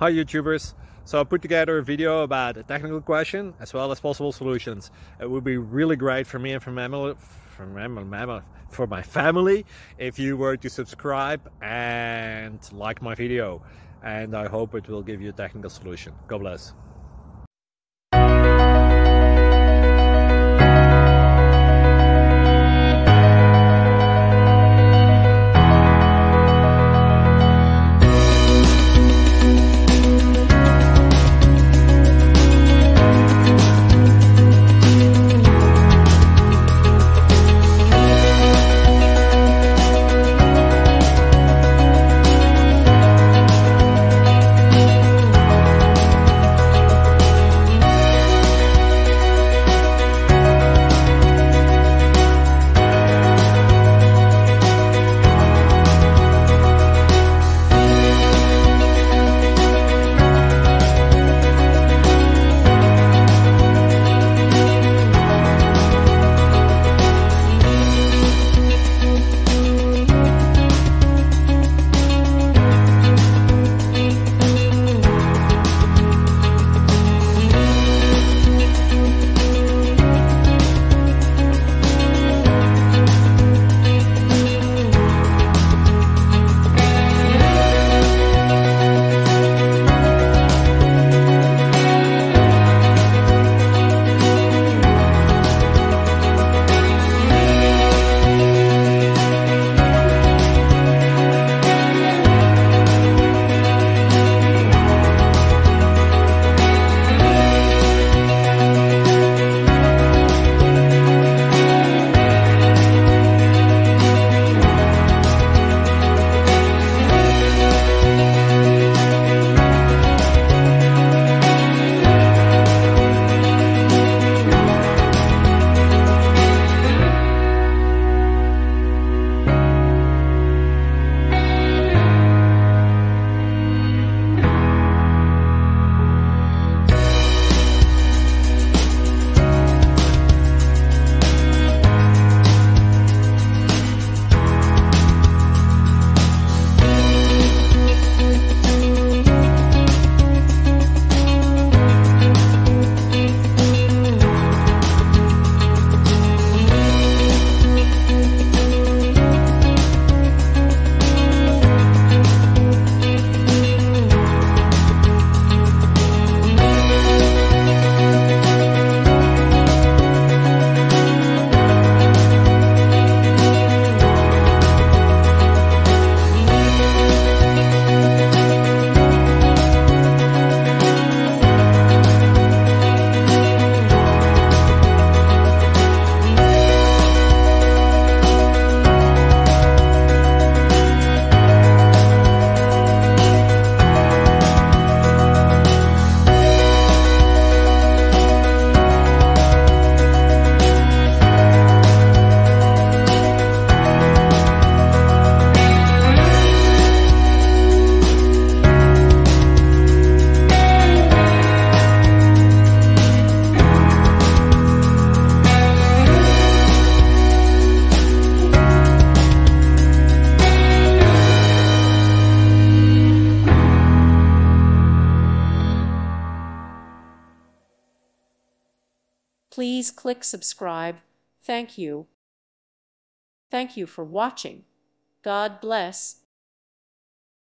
Hi YouTubers! So I put together a video about a technical question as well as possible solutions. It would be really great for me and for my family if you were to subscribe and like my video, and I hope it will give you a technical solution. God bless. Please click subscribe. Thank you. Thank you for watching. God bless.